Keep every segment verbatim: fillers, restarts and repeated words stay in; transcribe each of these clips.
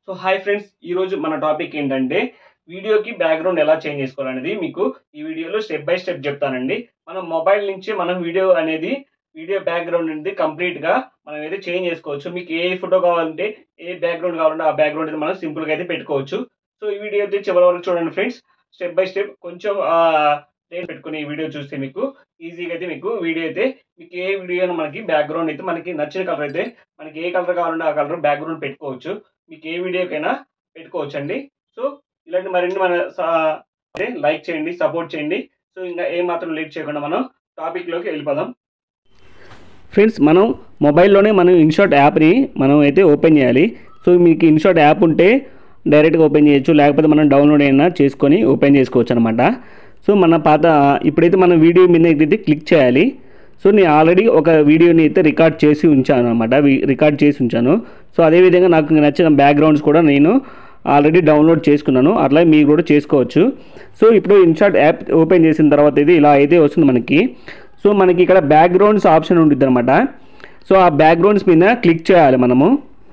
So hi friends, ఈ రోజు మన టాపిక్ ఏంటంటే వీడియోకి బ్యాక్గ్రౌండ్ ఎలా చేంజ్ చేసుకోవాలనేది మీకు ఈ వీడియోలో స్టెప్ బై స్టెప్ చెప్తానండి. మనం మొబైల్ నుంచి మనం వీడియో అనేది వీడియో బ్యాక్గ్రౌండ్ అనేది కంప్లీట్ గా మనం అయితే చేంజ్ చేసుకోవచ్చు. మీకు ఏ ఫోటో కావాలంటే ఏ బ్యాక్గ్రౌండ్ కావాలంటే ఆ బ్యాక్గ్రౌండ్ అయితే మనం సింపుల్ గా అయితే పెట్టుకోవచ్చు. సో ఈ వీడియో అయితే చివరి వరకు చూడండి ఫ్రెండ్స్, స్టెప్ బై స్టెప్ కొంచెం నేను పెట్టుకుని ఈ వీడియో చూస్తే మీకు ఈజీగా అయితే మీకు వీడియో అయితే మీకు ఏ వీడియో మనకి బ్యాక్గ్రౌండ్ అయితే మనకి నచ్చిన కలర్ అయితే మనకి ఏ కలర్ కావాలంటే ఆ కలర్ బ్యాక్గ్రౌండ్ పెట్టుకోవచ్చు. మీకు ఏ వీడియోకైనా పెట్టుకోవచ్చు అండి. సో ఇలాంటి మరిన్ని మన లైక్ చేయండి, సపోర్ట్ చేయండి. సో ఇంకా ఏ మాత్రం లేట్ చేయకుండా మనం టాపిక్ లోకి వెళ్ళిపోదాం. ఫ్రెండ్స్, మనం మొబైల్లోనే మనం ఇన్షాట్ యాప్ని మనం అయితే ఓపెన్ చేయాలి. సో మీకు ఇన్షాట్ యాప్ ఉంటే డైరెక్ట్గా ఓపెన్ చేయొచ్చు, లేకపోతే మనం డౌన్లోడ్ అయినా చేసుకొని ఓపెన్ చేసుకోవచ్చు అనమాట. సో మన పాత ఇప్పుడైతే మనం వీడియో మీద అయితే క్లిక్ చేయాలి. సో నేను ఆల్రెడీ ఒక వీడియోని అయితే రికార్డ్ చేసి ఉంచాను అనమాట, రికార్డ్ చేసి ఉంచాను. సో అదేవిధంగా నాకు నచ్చిన బ్యాక్గ్రౌండ్స్ కూడా నేను ఆల్రెడీ డౌన్లోడ్ చేసుకున్నాను, అట్లా మీరు కూడా చేసుకోవచ్చు. సో ఇప్పుడు ఇన్షాట్ యాప్ ఓపెన్ చేసిన తర్వాత ఇది ఇలా అయితే వస్తుంది మనకి. సో మనకి ఇక్కడ బ్యాక్గ్రౌండ్స్ ఆప్షన్ ఉంటుంది అనమాట. సో ఆ బ్యాక్గ్రౌండ్స్ మీద క్లిక్ చేయాలి మనము.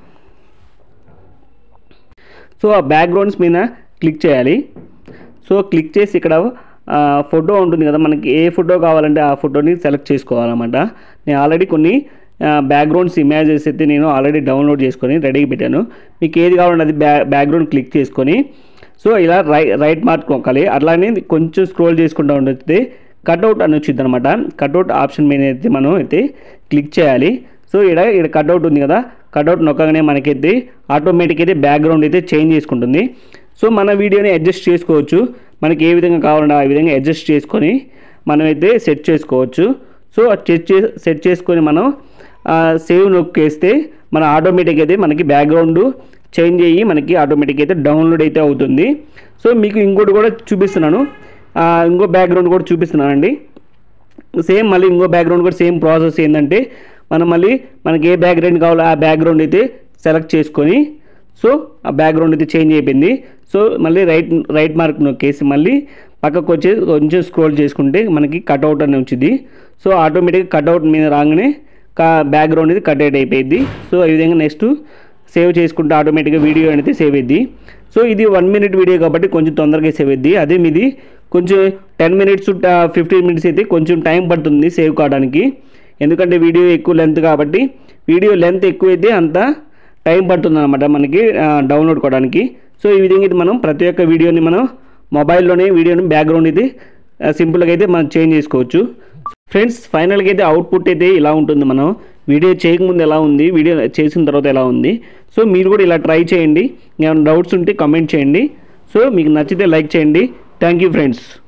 సో ఆ బ్యాక్గ్రౌండ్స్ మీద క్లిక్ చేయాలి. సో క్లిక్ చేసి ఇక్కడ ఫోటో ఉంటుంది కదా, మనకి ఏ ఫోటో కావాలంటే ఆ ఫోటోని సెలెక్ట్ చేసుకోవాలన్నమాట. నేను ఆల్రెడీ కొన్ని బ్యాక్గ్రౌండ్స్ ఇమేజెస్ అయితే నేను ఆల్రెడీ డౌన్లోడ్ చేసుకొని రెడీగా పెట్టాను. మీకు ఏది కావాలంటే అది బ్యా బ్యాక్గ్రౌండ్ క్లిక్ చేసుకొని సో ఇలా రై రైట్ మార్క్ నొక్కాలి. అట్లానే కొంచెం స్క్రోల్ చేసుకుంటూ ఉంటుంది, కట్అవుట్ అని వచ్చింది అనమాట. కట్అవుట్ ఆప్షన్ మీద అయితే మనం అయితే క్లిక్ చేయాలి. సో ఇక్కడ ఇక్కడ కట్అవుట్ ఉంది కదా, కట్అవుట్ నొక్కగానే మనకైతే ఆటోమేటిక్ అయితే బ్యాక్గ్రౌండ్ అయితే చేంజ్ చేసుకుంటుంది. సో మన వీడియోని అడ్జస్ట్ చేసుకోవచ్చు, మనకి ఏ విధంగా కావాలంటే ఆ విధంగా అడ్జస్ట్ చేసుకొని మనమైతే సెట్ చేసుకోవచ్చు. సో సెట్ చే సెట్ చేసుకొని మనం సేవ్ నొక్కేస్తే మన ఆటోమేటిక్ అయితే మనకి బ్యాక్గ్రౌండ్ చేంజ్ అయ్యి మనకి ఆటోమేటిక్ అయితే డౌన్లోడ్ అయితే అవుతుంది. సో మీకు ఇంకోటి కూడా చూపిస్తున్నాను, ఇంకో బ్యాక్గ్రౌండ్ కూడా చూపిస్తున్నానండి. సేమ్ మళ్ళీ ఇంకో బ్యాక్గ్రౌండ్ కూడా సేమ్ ప్రాసెస్ ఏంటంటే మనం మళ్ళీ మనకి ఏ బ్యాక్గ్రౌండ్ కావాలో ఆ బ్యాక్గ్రౌండ్ అయితే సెలెక్ట్ చేసుకొని సో ఆ బ్యాక్గ్రౌండ్ అయితే చేంజ్ అయిపోయింది. సో మళ్ళీ రైట్ రైట్ మార్క్ నొక్కేసి మళ్ళీ పక్కకు వచ్చి కొంచెం స్క్రోల్ చేసుకుంటే మనకి కట్అవుట్ అని వచ్చింది. సో ఆటోమేటిక్గా కట్అవుట్ మీద రాగానే కా బ్యాక్గ్రౌండ్ ఇది కట్ అవుట్ అయిపోయింది. సో ఈ విధంగా నెక్స్ట్ సేవ్ చేసుకుంటే ఆటోమేటిక్గా వీడియో అనేది సేవ్ అయ్యింది. సో ఇది వన్ మినిట్ వీడియో కాబట్టి కొంచెం తొందరగా సేవ్ అయ్యింది. అదే మీది కొంచెం టెన్ మినిట్స్ ఫిఫ్టీన్ మినిట్స్ అయితే కొంచెం టైం పడుతుంది సేవ్ కావడానికి, ఎందుకంటే వీడియో ఎక్కువ లెంత్ కాబట్టి. వీడియో లెంత్ ఎక్కువైతే అంత టైం పడుతుంది అనమాట మనకి డౌన్లోడ్ కావడానికి. సో ఈ విధంగా అయితే మనం ప్రతి ఒక్క వీడియోని మనం మొబైల్లోనే వీడియోని బ్యాక్గ్రౌండ్ అయితే సింపుల్గా అయితే మనం చేంజ్ చేసుకోవచ్చు. ఫ్రెండ్స్, ఫైనల్గా అయితే అవుట్పుట్ అయితే ఇలా ఉంటుంది. మనం వీడియో చేయకముందు ఎలా ఉంది, వీడియో చేసిన తర్వాత ఎలా ఉంది. సో మీరు కూడా ఇలా ట్రై చేయండి. ఏమైనా డౌట్స్ ఉంటే కామెంట్ చేయండి. సో మీకు నచ్చితే లైక్ చేయండి. Thank you friends.